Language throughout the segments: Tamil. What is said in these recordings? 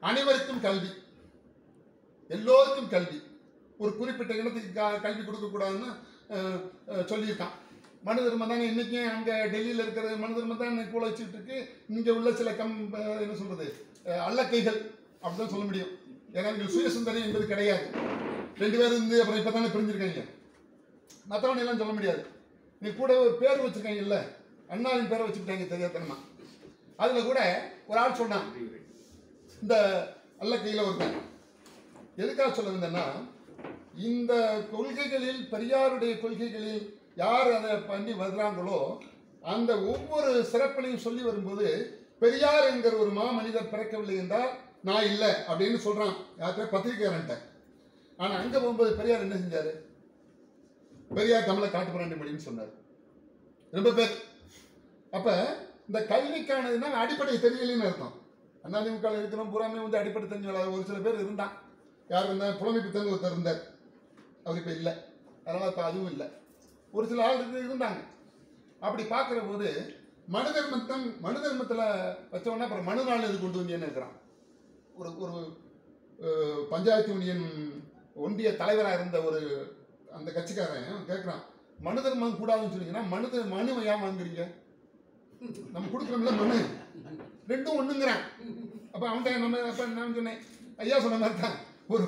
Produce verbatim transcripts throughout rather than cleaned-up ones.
அனைவருக்கும் கல்வி, எல்லோருக்கும் கல்வி, ஒரு குறிப்பிட்ட இனத்துக்கு கல்வி கொடுக்கக்கூடாதுன்னு சொல்லியிருக்கான். மனு தர்மம் தானே இன்றைக்கும் அங்கே டெல்லியில் இருக்கிற மனு தர்மம் தான் இன்னைக்கு கூட வச்சுட்டு இருக்கு. இங்கே உள்ள சில கம் என்ன சொல்கிறது அல்லக்கைகள் அப்படி தான் சொல்ல முடியும். ஏன்னா இங்கே சுயசுந்தரி என்பது கிடையாது. ரெண்டு பேரும் இருந்து அப்புறம் இப்போ தானே பிரிஞ்சிருக்காங்க. மற்றவனை எல்லாம் சொல்ல முடியாது. நீ கூட ஒரு பேர் வச்சுருக்காங்க இல்லை, அண்ணாவின் பேரை வச்சுக்கிட்டாங்க தெரியாதனமா. அதில் கூட ஒரு ஆள் சொன்னான், இந்த அல்லக்கையில் ஒருத்தன் எதுக்காக சொல்ல வந்தேன்னா, இந்த கொள்கைகளில் பெரியாருடைய கொள்கைகளில் யார் அதை பண்ணி வருகிறாங்களோ அந்த ஒவ்வொரு சிறப்பிலையும் சொல்லி வரும்போது பெரியார் என்கிற ஒரு மா மனிதர் பிறக்கவில்லை என்றால் நான் இல்லை அப்படின்னு சொல்கிறான். யார்கிட்ட பத்திரிக்கையாரன்ட்ட. ஆனால் அங்கே போகும்போது பெரியார் என்ன செஞ்சார்? பெரியார் தமிழை காட்டு போராண்டி மொழின்னு சொன்னார். ரொம்ப பேர் அப்போ இந்த கல்விக்கானதுன்னா அடிப்படை தெரியலன்னு அர்த்தம். அதிமுக இருக்கிறோம் பூராமே வந்து அடிப்படை தெரிஞ்ச ஒரு சில பேர் இருந்தான். யார் இருந்தால் புலமைப்பு தந்து ஒருத்தர் இருந்தார், அவர் இப்போ இல்லை, அதனால் இப்போ அதுவும் இல்லை. ஒரு சில ஆள் இருந்து இருந்தாங்க. அப்படி பார்க்குற போது மனு தர்மத்தம் மனு தர்மத்தில் வச்சோன்னா அப்புறம் மனு நாள் இது கொண்டு வந்தேன்னு இருக்கிறான். ஒரு ஒரு பஞ்சாயத்து யூனியன் ஒன்றிய தலைவராக இருந்த ஒரு அந்த கட்சிக்காரன் கேட்குறான், மனு தர்மம் கூடாதுன்னு சொன்னீங்கன்னா மனு மனு ஏன் வாங்குறீங்க? நம்ம கொடுக்குறோம்ல மனு, ரெண்டும் ஒன்றுங்கிறான். அப்போ அவன்கிட்ட நம்ம அப்போ நான் சொன்னேன், ஐயா சொன்ன மாதிரி தான், ஒரு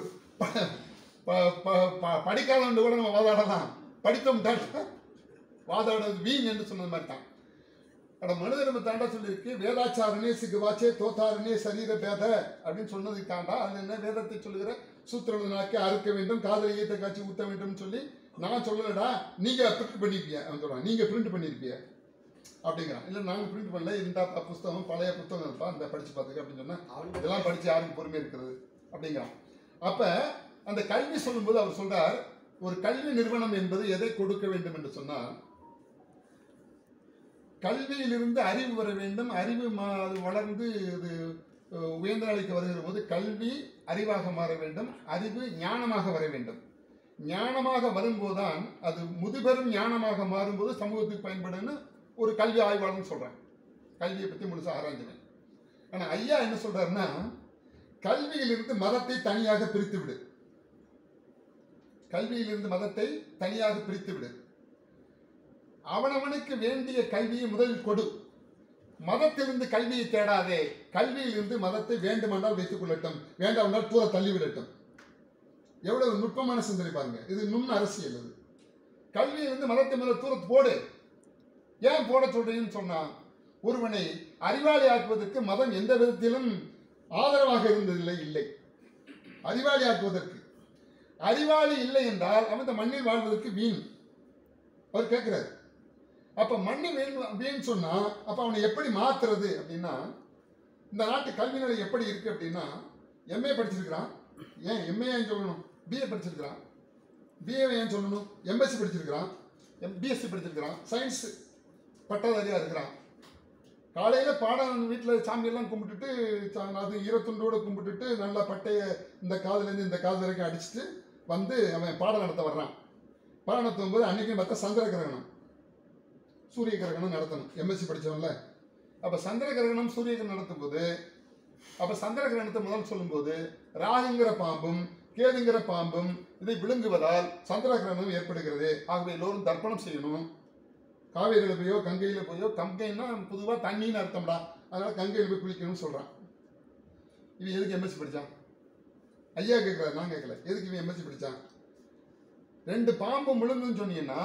படிக்காதவன் கூட நம்ம வாதாடலாம், படித்தோம் தாண்டா வாதாடுறது வீண் என்று சொன்னது மாதிரி தான். அட மனு தர்மம் தாண்டா சொல்லியிருக்கு, வேதாச்சாரனே சிகுவாச்சே தோத்தாரனே சரீர பேத அப்படின்னு சொன்னதுக்கு தாண்டா. அது என்ன வேதத்தை சொல்லுகிற சூத்திரனாக்கி அறுக்க வேண்டும், காதல் ஈயத்தை காட்சி ஊற்ற வேண்டும் சொல்லி நான் சொல்லலடா, நீங்கள் பிரிண்ட் பண்ணியிருப்பிய. அவன் சொல்கிறான், நீங்கள் பிரிண்ட் பண்ணியிருப்பிய அப்படிங்கிறான். இல்லை நாங்கள் பிரிண்ட் பண்ணல, இந்த புஸ்தகம் பழைய புத்தகம் இருப்பா, இந்த படித்து பார்த்துக்க அப்படின்னு சொன்னால் இதெல்லாம் படித்து யாருக்கு பொறுமை இருக்கிறது அப்படிங்கிறான். அப்போ அந்த கல்வி சொல்லும்போது அவர் சொல்கிறார், ஒரு கல்வி நிறுவனம் என்பது எதை கொடுக்க வேண்டும் என்று சொன்னால், கல்வியிலிருந்து அறிவு வர வேண்டும். அறிவு அது வளர்ந்து இது உயர்ந்த நிலைக்கு வருகிற போது கல்வி அறிவாக மாற வேண்டும், அறிவு ஞானமாக வர வேண்டும். ஞானமாக வரும்போதுதான் அது முதுபெரும் ஞானமாக மாறும்போது சமூகத்துக்கு பயன்படுன்னு ஒரு கல்வி ஆய்வாளர்னு சொல்கிறேன். கல்வியை பற்றி முழுசாக ஆராய்ஞ்சினேன். ஆனால் ஐயா என்ன சொல்கிறாருன்னா, கல்வியிலிருந்து மதத்தை தனியாக பிரித்து விடு, கல்வியிலிருந்து மதத்தை தனியாக பிரித்து விடு, அவனவனுக்கு வேண்டிய கல்வியை முதலில் கொடு, மதத்திலிருந்து கல்வியை தேடாதே, கல்வியிலிருந்து மதத்தை வேண்டுமானால் வைத்துக் கொள்ளட்டும், வேண்டாம் தூர தள்ளிவிடட்டும். எவ்வளவு நுட்பமான சிந்தனை பாருங்க. இது நுண் அரசியல். இது கல்வியிலிருந்து மதத்தை மேல தூரத்து போடு. ஏன் போட சொல்றீங்கன்னு சொன்னா, ஒருவனை அறிவாளி ஆக்குவதற்கு மதம் எந்த விதத்திலும் ஆதரவாக இருந்ததில்லை. இல்லை, அறிவாளி ஆக்குவதற்கு. அறிவாளி இல்லை என்றால் அவன் இந்த மண்ணில் வாழ்வதற்கு வீண். அவர் கேட்கிறார், அப்ப மண்ணு வீண் வீண் சொன்னா அப்ப அவனை எப்படி மாத்துறது அப்படின்னா, இந்த நாட்டு கல்வி நிலை எப்படி இருக்கு அப்படின்னா, எம்ஏ படிச்சிருக்கிறான், ஏன் எம்ஏ ஏன் சொல்லணும், பிஏ படிச்சிருக்கிறான், பிஏ ஏன் சொல்லணும், எம்எஸ்சி படிச்சிருக்கிறான், எம் பிஎஸ்சி படிச்சிருக்கிறான், சயின்ஸ் பட்டதாரியாக இருக்கிறான். காலையில் பாடம் வீட்டில் சாமியெல்லாம் கும்பிட்டுட்டு அது ஈரத்துண்டோடு கும்பிட்டுட்டு நல்லா பட்டையை இந்த காதுலேருந்து இந்த காது வரைக்கும் அடிச்சுட்டு வந்து அவன் பாடம் நடத்த வர்றான். பாடம் நடத்தும் போது அன்றைக்கும் பார்த்தா சந்திர கிரகணம் சூரிய கிரகணம் நடத்தணும், எம்எஸ்சி படித்தவன்ல. அப்போ சந்திர கிரகணம் சூரிய கிரகணம் நடத்தும் போது, அப்போ சந்திர கிரகணத்தை முதல் சொல்லும்போது ராகுங்கிற பாம்பும் கேதுங்கிற பாம்பும் இதை விழுங்குவதால் சந்திர கிரகணம் ஏற்படுகிறது. ஆகவே எல்லோரும் தர்ப்பணம் செய்யணும். காவேரியில் போயோ கங்கையில் போயோ, கங்கைன்னா பொதுவாக தண்ணின்னு அர்த்தம்டா, அதனால் கங்கையில் போய் குளிக்கணும்னு சொல்கிறான். இவன் எதுக்கு எம்எஸ்சி படித்தான்? ஐயா கேட்குறாரு, நான் கேட்கல. எதுக்கு இவன் எம்எஸ்சி படித்தான்? ரெண்டு பாம்பு முழுங்குன்னு சொன்னீங்கன்னா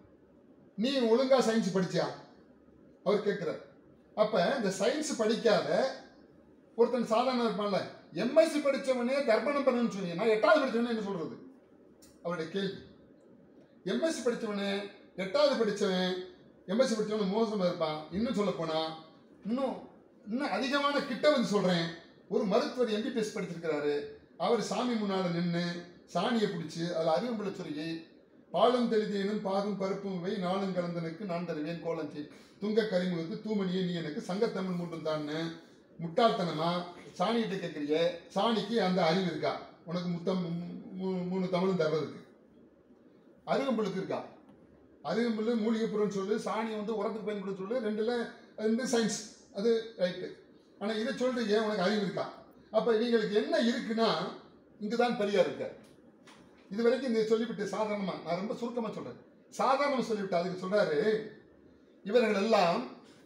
நீ ஒழுங்கா சயின்ஸ் படிச்சியா? அவர் கேட்குறார். அப்போ இந்த சயின்ஸ் படிக்காத ஒருத்தன் சாதாரண இருப்பான்ல, எம்எஸ்சி படித்தவனே தர்ப்பணம் பண்ணணும்னு சொன்னீங்கன்னா எட்டாவது படித்தவனே என்ன சொல்கிறது? அவருடைய கேள்வி. எம்எஸ்சி படித்தவனே எட்டாவது படித்தவன் எம்எஸ்சி படித்தவனு மோசமாக இருப்பான். இன்னும் சொல்ல போனால் இன்னும் இன்னும் அதிகமான கிட்ட வந்து சொல்கிறேன், ஒரு மருத்துவர் எம்பிபிஎஸ் படிச்சிருக்கிறாரு. அவர் சாமி முன்னால் நின்று சாணியை பிடிச்சி அதில் அறிவும்பிள்ளை சொல்லி, பாலும் தெளிதேனும் பாகும் பருப்பும் வை நாளும் கலந்தனுக்கு நான் தருவேன் கோலஞ்சி துங்க கரிமுகத்து தூமணியே நீ எனக்கு சங்கத்தமிழ் மூன்றும் தான்னு முட்டாள்தனமா சாணிகிட்ட கேட்குறிய. சாணிக்கு அந்த அறிவு இருக்கா? உனக்கு முத்தம் மூணு தமிழும் தர்றதுக்கு அருகம்புழுக்கு இருக்கா? அருகம்புல்லு மூலிகை பொருள்னு சொல்லு, சாணியை வந்து உரத்துக்கு பயன்படுத்த சொல்லு, ரெண்டுல வந்து சயின்ஸ் அது ரைட்டு. ஆனால் இதை சொல்லிட்டு ஏன் உனக்கு அறிவு இருக்கா? அப்ப இவங்களுக்கு என்ன இருக்குன்னா இங்குதான் பெரியார் இருக்கார். இது வரைக்கும் இந்த சொல்லிவிட்டு சாதாரணமா நான் ரொம்ப சுருக்கமா சொல்றேன். சாதாரணமா சொல்லிவிட்டு அதுக்கு சொல்றாரு, இவர்கள் எல்லாம்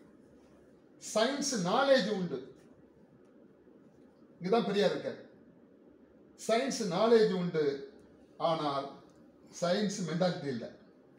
சயின்ஸ் நாலேஜ் உண்டு. இங்குதான் பெரியார் இருக்கார். சயின்ஸ் நாலேஜ் உண்டு, ஆனால் சயின்ஸ் மென்டாலிட்டி இல்லை.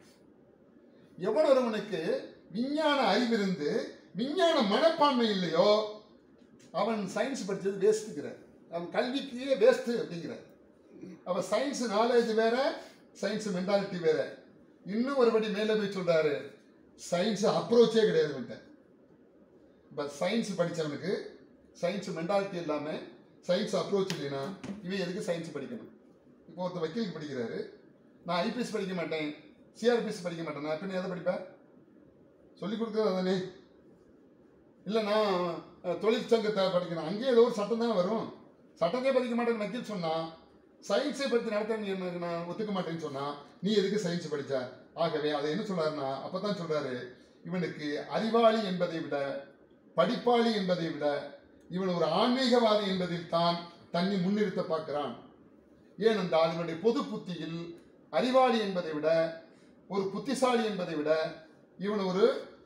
எவன் ஒருவனுக்கு விஞ்ஞான அறிவிருந்து விஞ்ஞான மனப்பான்மை இல்லையோ அவன் சயின்ஸ் படித்தது வேஸ்ட்டுங்கிறார். அவன் கல்விக்கே வேஸ்ட்டு அப்படிங்கிறார். அவன் சயின்ஸ் நாலேஜ் வேற, சயின்ஸ் மென்டாலிட்டி வேற. இன்னும் ஒருபடி மேலே போய் சொல்றாரு, சயின்ஸ் அப்ரோச்சே கிடையாது. இப்போ சயின்ஸ் படித்தவனுக்கு சயின்ஸ் மென்டாலிட்டி இல்லாமல் சயின்ஸ் அப்ரோச் இல்லைன்னா இவன் எதுக்கு சயின்ஸ் படிக்கணும்? இப்போ ஒருத்தர் வக்கீலுக்கு படிக்கிறாரு, நான் ஐபிஎஸ் படிக்க மாட்டேன், சிஆர்பிஎஸ் படிக்க மாட்டேன், நான் பின்ன எதை படிப்பேன்? சொல்லிக் கொடுக்குறது தானே. இல்லை நான் தொழிற்சங்கத்தை படிக்கணும், அங்கேயே ஏதோ ஒரு சட்டம் தானே வரும். சட்டத்தையே படிக்க மாட்டேன்னு வக்கீல் சொன்னால், சயின்ஸை பற்றி நடத்த நீ எனக்கு நான் ஒத்துக்க மாட்டேன்னு சொன்னால் நீ எதுக்கு சயின்ஸ் படித்த? ஆகவே அதை என்ன சொல்கிறாருன்னா, அப்போ தான் சொல்கிறாரு, இவனுக்கு அறிவாளி என்பதை விட படிப்பாளி என்பதை விட இவன் ஒரு ஆன்மீகவாதி என்பதில் தான் தன்னை முன்னிறுத்த பார்க்கிறான். ஏனென்றால் இவனுடைய பொது புத்தியில் அறிவாளி என்பதை விட ஒரு புத்திசாலி என்பதை விட இவன் ஒரு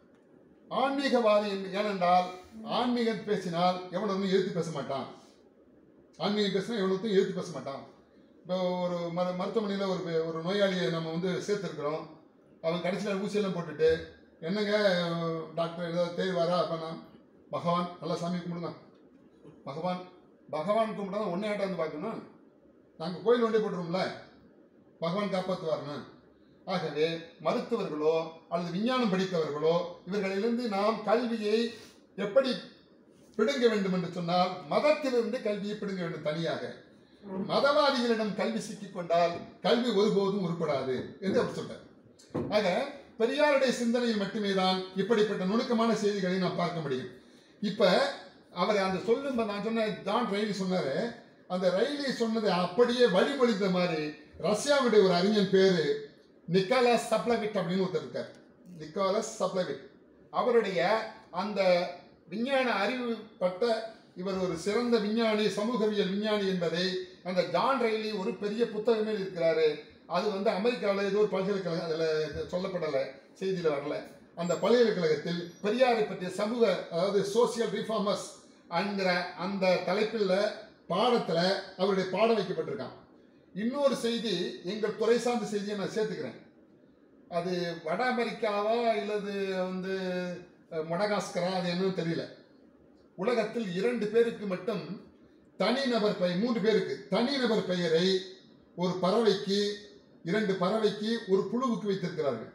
ஆன்மீகவாதி. ஏனென்றால் ஆன்மீகம் பேசினால் எவனும் எதிர்த்து பேச மாட்டான். ஆன்மீகம் பேசினா எவனுக்கும் எதிர்த்து பேச மாட்டான். இப்போ ஒரு மரு மருத்துவமனையில் ஒரு ஒரு நோயாளியை நம்ம வந்து சேர்த்துருக்குறோம். அவன் கடைசியில் ஊசியெல்லாம் போட்டுட்டு, என்னங்க டாக்டர் ஏதாவது தேய்வாரா? அப்போனா பகவான் நல்லா சாமி கும்பிடுங்க, பகவான் பகவான் கும்பிட்டா தான் ஒன்றே ஆட்டை வந்து பார்க்கணும். நாங்கள் கோயில் ஒன்றே போட்டுருவோம்ல, பகவான் காப்பாற்றுவார்னு. ஆகவே மருத்துவர்களோ அல்லது விஞ்ஞானம் படித்தவர்களோ இவர்களிலிருந்து நாம் கல்வியை எப்படி பிடுங்க வேண்டும் என்று சொன்னால் மதத்திலிருந்து கல்வியை பிடுங்க வேண்டும் தனியாக. மதவாதிகளிடம் கல்வி சிக்கிக் கொண்டால் கல்வி ஒருபோதும் உருப்படாது என்று அவர் சொல்றார். ஆக பெரியாருடைய சிந்தனையில் மட்டுமே தான் இப்படிப்பட்ட நுணுக்கமான செய்திகளை நாம் பார்க்க முடியும். இப்ப அவர் அந்த சொல்லும் நான் சொன்ன ஜான் ரெய்லி சொன்னாரு, அந்த ரெய்லி சொன்னதை அப்படியே வழிமொழிந்த மாதிரி ரஷ்யாவுடைய ஒரு அறிஞன் பேரு நிக்கோலஸ் சப்ளவிட் அப்படின்னு ஒருத்தர் இருக்கார். நிக்கோலஸ் சப்ளவிட் அவருடைய அந்த விஞ்ஞான அறிவு பட்ட இவர் ஒரு சிறந்த விஞ்ஞானி, சமூகவியல் விஞ்ஞானி என்பதை அந்த ஜான் ரெய்லி ஒரு பெரிய புத்தகமே இருக்கிறாரு. அது வந்து அமெரிக்காவில் ஏதோ ஒரு பல்கலைக்கழகம், அதில் சொல்லப்படலை, செய்தியில் வரல. அந்த பல்கலைக்கழகத்தில் பெரியாரை பற்றிய சமூக, அதாவது சோசியல் ரிஃபார்மர்ஸ் என்கிற அந்த தலைப்பில் பாடத்தில் அவருடைய பாடம் வைக்கப்பட்டிருக்கான். இன்னொரு செய்தி, எங்கள் துறை சார்ந்த செய்தியை நான் சேர்த்துக்கிறேன். அது வட அமெரிக்காவா இல்லது வந்து மடகாஸ்கரா, அது என்னன்னு தெரியல. உலகத்தில் இரண்டு பேருக்கு மட்டும் தனிநபர் பெயர், மூன்று பேருக்கு தனிநபர் பெயரை ஒரு பறவைக்கு, இரண்டு பறவைக்கு ஒரு புழுவுக்கு வைத்திருக்கிறார்கள்.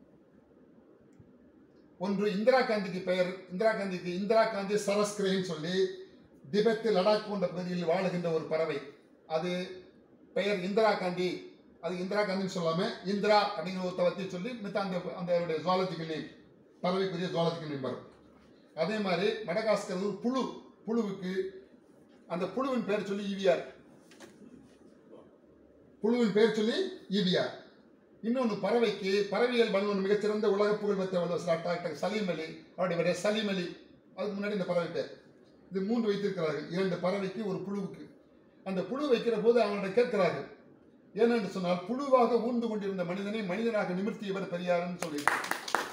ஒன்று இந்திரா காந்திக்கு பெயர், இந்திரா காந்திக்கு இந்திரா காந்தி சரஸ்கிரேன்னு சொல்லி திபெத் லடாக் போன்ற பகுதியில் வாழுகின்ற ஒரு பறவை. அது பெயர் இந்திரா காந்தி. அது இந்திரா காந்தின்னு சொல்லாம இந்திரா அப்படிங்கிற ஒரு தவத்தை சொல்லி மித்த அந்த அந்த ஜுவாலஜிக்கல் நேம், பறவைக்குரிய ஜுவாலஜிக்கல் நேம் வரும். அதே மாதிரி மடகாஸ்கர் புழு, புழுவுக்கு அந்த புழுவின் பேர் சொல்லி ஈவிஆர், புழுவின் பேர் சொல்லி ஈவிஆர். இன்னொன்று பறவைக்கு, பறவைகள் வல்லுநர் மிகச்சிறந்த உலக புகழ் பெற்ற டாக்டர் சலீம் அலி, அவருடைய பேர் சலீம் அலி. அதுக்கு முன்னாடி இந்த பறவை பேர். இது மூன்று வைத்திருக்கிறார்கள், இரண்டு பறவைக்கு ஒரு புழுவுக்கு. அந்த புழு வைக்கிற போது அவங்கள்ட்ட கேட்கிறார்கள், ஏனென்று சொன்னால் புழுவாக ஊர்ந்து கொண்டிருந்த மனிதனை மனிதனாக நிமிர்த்தியவர் பெரியார்னு சொல்லியிருக்கிறார்.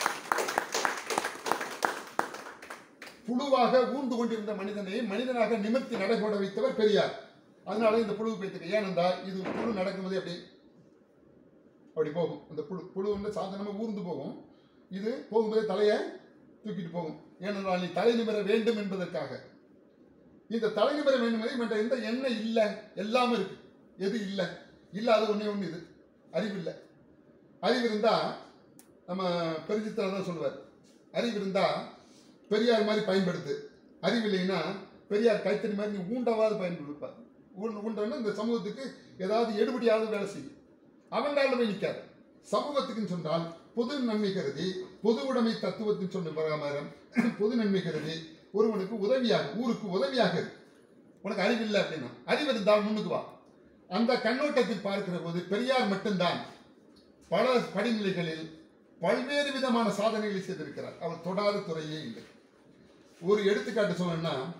புழுவாக ஊர்ந்து கொண்டிருந்த மனிதனை மனிதனாக நிமிர்த்தி நடைபோட வைத்தவர் பெரியார். அதனால இந்த புழு வைத்திருக்க. ஏனென்றால் இது புழு நடக்கும்போது அப்படி அப்படி போகும். அந்த புழு புழு வந்து சாதாரணமாக ஊர்ந்து போகும். இது போகும்போது தலையை தூக்கிட்டு போகும். ஏனென்றால் நீ தலை நிமிர வேண்டும் என்பதற்காக. இந்த தலை நிமிர வேண்டும் என்பது எந்த எண்ணெய் இல்லை, எல்லாமே இருக்கு. எது இல்லை? இல்லாத ஒன்றே ஒன்று இது, அறிவு இல்லை. அறிவு இருந்தால் நம்ம பெருஞ்சித்தர் தான் சொல்லுவார், அறிவு இருந்தால் பெரியார் மாதிரி பயன்படுத்து, அறிவு இல்லைன்னா பெரியார் கைத்தறி மாதிரி நீ ஊண்டவாது பயன்படுத்தார். ஊண்டு ஊண்டன்னா இந்த சமூகத்துக்கு ஏதாவது எடுபடியாவது வேலை செய்யும். அவங்களால போய் நிற்காது. சமூகத்துக்குன்னு சொன்னால் பொது நன்மை கருதி, பொது உடைமை தத்துவத்தின் சொன்ன பிரகாரம் பொது நன்மை கருதி ஒருவனுக்கு உதவியாக, ஊருக்கு உதவியாக இருக்கு. உனக்கு அறிவு இல்லை அப்படின்னா, அறிவு இருந்தால் முன்னுக்கு வா. அந்த கண்ணோட்டத்தில் பார்க்கிற போது பெரியார் மட்டும்தான் பல படிநிலைகளில் பல்வேறு விதமான சாதனைகளை செய்திருக்கிறார். அவர் தொடாத துறையே இல்லை. ஒரு எடுத்துக்காட்டு சொல்லணும்னா,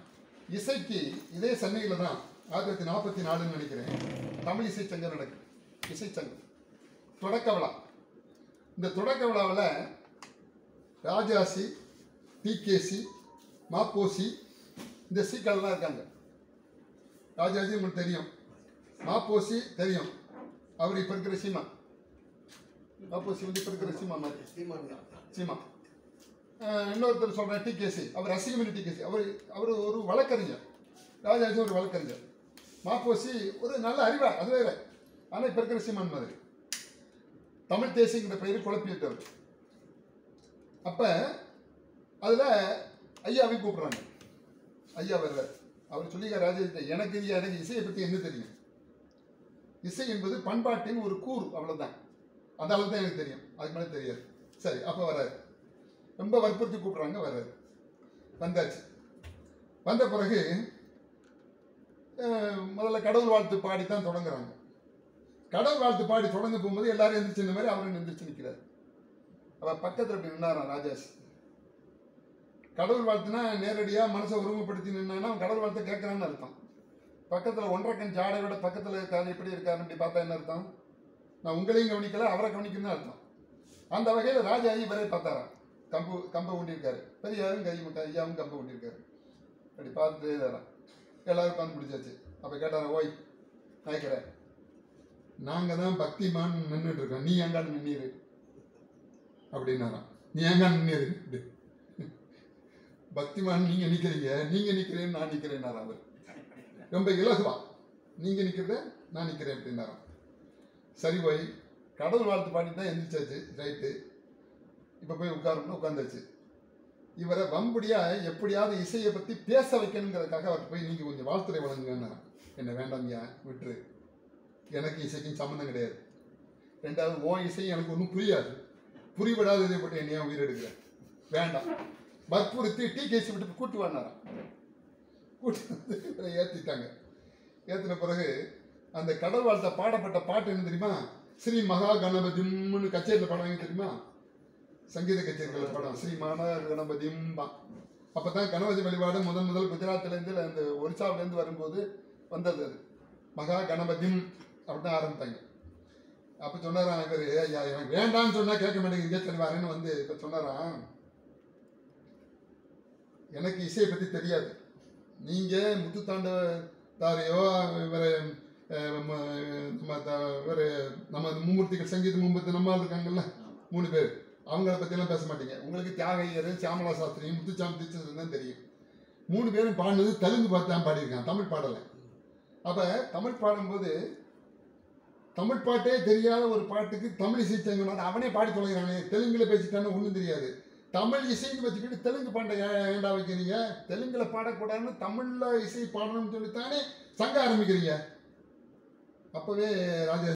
இசைக்கு இதே சென்னையில் தான் ஆயிரத்தி தொள்ளாயிரத்தி நாற்பத்தி நாலுன்னு நினைக்கிறேன் தமிழ் இசை சங்கம் நடக்குது. இசை சங்கம் தொடக்க விழா. இந்த தொடக்க விழாவில் ராஜாசி, டிகேசி, மாப்போசி, இந்த சீக்கள்லாம் இருக்காங்க. ராஜாஜி உங்களுக்கு தெரியும், மாப்போசி தெரியும், அவர் இப்போ இருக்கிற சீமா. மாப்போசி வந்து இப்போ இருக்கிற சீமா மாதிரி சீமா. இன்னொருத்தர் சொல்கிறேன் டிகேசி, அவர் ரசிகமணி டிகேசி, அவர் அவர் ஒரு வழக்கறிஞர். ராஜாஜி ஒரு வழக்கறிஞர். மாப்போசி ஒரு நல்ல அறிவா, அது வேற. ஆனால் இப்போ இருக்கிற சீமான் மாதிரி தமிழ் தேசியங்கிற பெயரை குழப்பி விட்டவர். அப்போ அதில் ஐயாவை கூப்பிட்றாங்க. ஐயா வர்றார். அவர் சொல்லிக்க ராஜாஜி, எனக்கு இது எனக்கு இசையை பற்றி என்ன தெரியும்? இசை என்பது பண்பாட்டின் ஒரு கூறு, அவ்வளோதான். அந்த அளவுக்கு தான் எனக்கு தெரியும், அதுக்கு மேலே தெரியாது. சரி, அப்போ வர்றாரு. ரொம்ப வற்புறுத்தி கூப்பிட்றாங்க, வர்றாரு. வந்தாச்சு. வந்த பிறகு முதல்ல கடவுள் வாழ்த்து பாடி தான் தொடங்குறாங்க. கடவுள் வாழ்த்து பாடி தொடங்க போகும்போது எல்லாரும் எந்திரிச்சு இந்த மாதிரி அவரும் எந்திரிச்சு நிற்கிறார். அவர் பக்கத்தில் அப்படி நின்னாராம் ராஜாஸ். கடவுள் வாழ்த்துனா நேரடியாக மனசை உருவப்படுத்தி நின்னான்னா அவன் கடவுள் வாழ்த்து கேட்குறான்னு அர்த்தம். பக்கத்தில் ஒன்றரை கண் ஜாடை விட பக்கத்தில் இருக்காரு, எப்படி இருக்காருன்னு இப்படி பார்த்தா என்ன அர்த்தம்? நான் உங்களையும் கவனிக்கல, அவரை கவனிக்கணும்னு அர்த்தம். அந்த வகையில் ராஜாஜி இவரே பார்த்தாராம். கம்பு கம்பை ஊண்டியிருக்காரு. பெரியாரும் கை ஐயாவும் கம்பை ஊண்டியிருக்காரு. அப்படி பார்த்துட்டே தரான். எல்லாரும் உட்காந்து பிடிச்சாச்சு. அப்போ கேட்டாரா, ஓய் நாய்க்கிறேன், நாங்கள் தான் பக்திமான் நின்றுட்டு இருக்கோம், நீ எங்கான்னு நின்னிரு அப்படின்னாராம். நீ எங்கான்னு நின்னிரு, பக்திமான் நீங்கள் நிற்கிறீங்க, நீங்கள் நிற்கிறேன்னு நான் நிற்கிறேன்னாராம். அவர் ரொம்ப இலகுவா, நீங்கள் நிற்கிறத நான் நிற்கிறேன் அப்படின்னாராம். சரி போய் கடவுள் வாழ்த்து பாடி தான் எந்திரிச்சாச்சு. ரைட்டு, இப்போ போய் உட்காரணும்னு உட்காந்தாச்சு. இவரை வம்படியா எப்படியாவது இசையை பற்றி பேச வைக்கணுங்கிறதுக்காக அவர் போய் நீங்கள் கொஞ்சம் வாழ்த்துறை வழங்குங்கன்னா, என்ன வேண்டாம்யா விட்டுரு, எனக்கு இசைக்கும் சம்மந்தம் கிடையாது. ரெண்டாவது ஓ இசை எனக்கு ஒன்றும் புரியாது, புரிபடாத இதை பற்றி என்னையா உயிர் எடுக்கிறேன், வேண்டாம். வற்புறுத்தி டீ கேசி விட்டு கூட்டு வானாராம். கூட்டு வந்து ஏற்றிட்டாங்க. ஏற்றின பிறகு அந்த கடவுள் வாழ்த்த பாடப்பட்ட பாட்டு என்ன தெரியுமா? ஸ்ரீ மகா கணபதிம்னு கச்சேரியில் பாடுவாங்க தெரியுமா? சங்கீத கச்சேரிகளில் படம் ஸ்ரீ மகா கணபதிம்பா. அப்போ தான் கணபதி வழிபாடு முதன் முதல் குஜராத்லேருந்து அந்த ஒரிசாவிலேருந்து வரும்போது வந்தது. அது மகா கணபதிம் அப்படின்னு ஆரம்பித்தாங்க. அப்போ சொன்னாராம் இவர், ஐயா எனக்கு வேண்டான்னு சொன்னால் கேட்க மாட்டேங்க, சரி வரேன்னு வந்து இப்போ சொன்னாராம், எனக்கு இசையை பற்றி தெரியாது, நீங்கள் முத்துத்தாண்டவரையோ இவர் இவர் நம்ம மும்மூர்த்திகள் சங்கீத மும்மூர்த்தி நம்மால் இருக்காங்கல்ல மூணு பேர், அவங்கள பற்றியெல்லாம் பேச மாட்டீங்க. உங்களுக்கு தியாகையர், சியாமலா சாஸ்திரியும், முத்துச்சாமி தீட்சிதரும் தான் தெரியும். மூணு பேரும் பாடினது தெலுங்கு பார்த்து தான் பாடியிருக்கான், தமிழ் பாடலை. அப்போ தமிழ் பாடும்போது தமிழ் பாட்டே தெரியாத ஒரு பாட்டுக்கு தமிழ் இசை சங்கம் அவனே பாடி தொலைகிறானே, தெலுங்குல பேசிட்டானே ஒன்றும் தெரியாது. தமிழ் இசைன்னு வச்சுக்கிட்டு தெலுங்கு பாட்டை ஏண்டா வைக்கிறீங்க? தெலுங்குல பாடக்கூடாதுன்னு தமிழில் இசை பாடணும்னு சொல்லித்தானே சங்கம் ஆரம்பிக்கிறீங்க. அப்போவே ராஜா